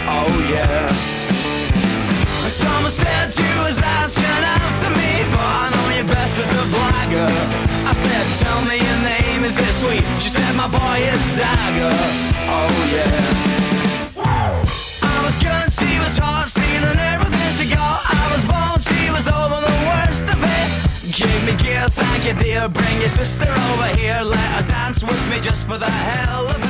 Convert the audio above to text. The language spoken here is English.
oh yeah. Someone said you was asking after me, but I know you best as a blagger. I said, tell me your name, is it sweet? She said, my boy is Dagger, oh yeah. I was good, she was hot, stealing everything she got. I was born, she was over the worst of it. Give me gear, thank you dear, bring your sister over here. Let her dance with me just for the hell of it.